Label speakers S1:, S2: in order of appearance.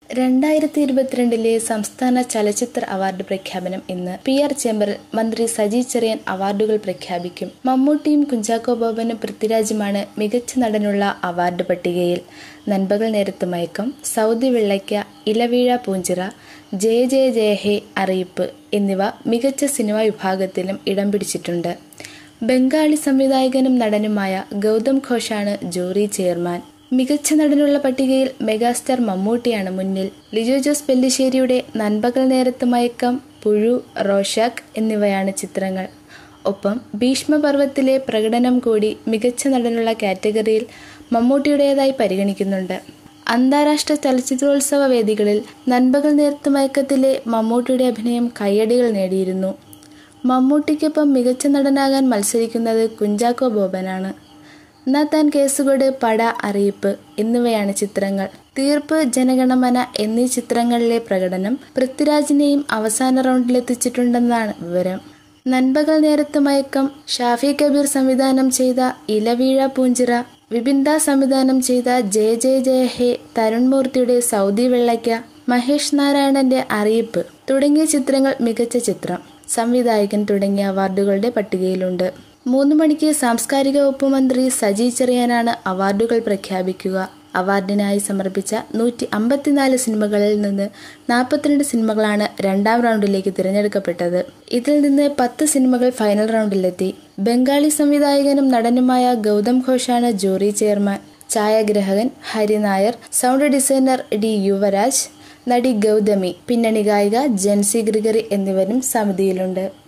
S1: 2022 സംസ്ഥാന ചലച്ചിത്ര അവാർഡ് പ്രഖ്യാപനം ഇന്ന്. PR ചേംബറിൽ മന്ത്രി സജി ചെറിയാൻ അവാർഡുകൾ പ്രഖ്യാപിക്കും. മമ്മൂട്ടിയും കുഞ്ചാക്കോ ബോബനും പൃഥ്വിരാജുമാണ് മികച്ച നടനുള്ള അവാർഡ് പട്ടികയിൽ. നൻപകൽ നേരത്ത് മയക്കം, സൗദി വെള്ളയ്ക്ക, ഇലവീഴ പൂഞ്ചിറ, ജയ ജയ ജയ ഹേ, അറിയിപ്പ് എന്നിവ മികച്ച സിനിമാ വിഭാഗത്തിലും ഇടം പിടിച്ചിട്ടുണ്ട്. ബംഗാളി സംവിധായകനും നടനുമായ ഗൗതം ഘോഷാണ് ജൂറി ചെയർമാൻ. മികച്ച നടനുള്ള പട്ടികയിൽ മെഗാസ്റ്റാർ മമ്മൂട്ടിയാണ് മുന്നിൽ. ലിജോ ജോസ് പെല്ലിശ്ശേരിയുടെ നൻപകൽ നേരത്ത് മയക്കം, പുഴു, റോഷാക്ക് എന്നിവയാണ് ചിത്രങ്ങൾ. ഒപ്പം ഭീഷ്മപർവത്തിലെ പ്രകടനം കൂടി മികച്ച നടനുള്ള കാറ്റഗറിയിൽ മമ്മൂട്ടിയുടേതായി പരിഗണിക്കുന്നുണ്ട്. അന്താരാഷ്ട്ര ചലച്ചിത്രോത്സവ വേദികളിൽ നൻപകൽ നേരത്ത് മയക്കത്തിലെ മമ്മൂട്ടിയുടെ അഭിനയം കയ്യടികൾ നേടിയിരുന്നു. മമ്മൂട്ടിക്കൊപ്പം മികച്ച നടനാകാൻ മത്സരിക്കുന്നത് കുഞ്ചാക്കോ ബോബനാണ്. നാത്താൻ കേസുകോട്, പട, അറിയിപ്പ് എന്നിവയാണ് ചിത്രങ്ങൾ. തീർപ്പ്, ജനഗണമന എന്നീ ചിത്രങ്ങളിലെ പ്രകടനം പൃഥ്വിരാജിനെയും അവസാന റൗണ്ടിലെത്തിച്ചിട്ടുണ്ടെന്നാണ് വിവരം. നൻപകൽ നേരത്ത് മയക്കം ഷാഫി കബീർ സംവിധാനം ചെയ്ത ഇലവീഴ പൂഞ്ചിറ, വിപിൻ ദാസ് സംവിധാനം ചെയ്ത ജയ ജയ ജയ ഹേ, തരുൺ മൂർത്തിയുടെ സൗദി വെള്ളയ്ക്ക, മഹേഷ് നാരായണന്റെ അറിയിപ്പ് തുടങ്ങിയ ചിത്രങ്ങൾ മികച്ച ചിത്രം, സംവിധായകൻ തുടങ്ങിയ അവാർഡുകളുടെ പട്ടികയിലുണ്ട്. 3 മണിക്ക് സാംസ്കാരിക വകുപ്പ് മന്ത്രി സജി ചെറിയാനാണ് അവാർഡുകൾ പ്രഖ്യാപിക്കുക. അവാർഡിനായി സമർപ്പിച്ച 154 സിനിമകളിൽ നിന്ന് 42 സിനിമകളാണ് രണ്ടാം റൗണ്ടിലേക്ക് തിരഞ്ഞെടുക്കപ്പെട്ടത്. ഇതിൽ നിന്ന് 10 സിനിമകൾ ഫൈനൽ റൗണ്ടിലെത്തി. ബംഗാളി സംവിധായകനും നടനുമായ ഗൗതം ഘോഷാണ് ജൂറി ചെയർമാൻ. ഛായാഗ്രാഹകൻ Hari Nair, sound designer D Yuvaraj, നടി ഗൗതമി, പിന്നണി ഗായിക ജെൻസി ഗ്രിഗറി എന്നിവരും സമിതിയിലുണ്ട്.